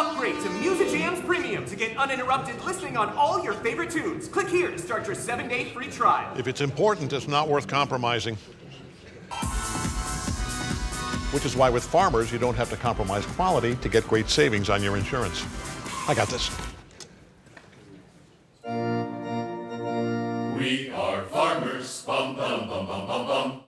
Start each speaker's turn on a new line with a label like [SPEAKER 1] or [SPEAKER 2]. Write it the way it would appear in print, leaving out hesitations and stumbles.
[SPEAKER 1] Upgrade to Musicams Premium to get uninterrupted listening on all your favorite tunes. Click here to start your 7-day free trial.
[SPEAKER 2] If it's important, it's not worth compromising. Which is why with Farmers, you don't have to compromise quality to get great savings on your insurance. I got this.
[SPEAKER 3] We are farmers. Bum, bum, bum, bum, bum, bum.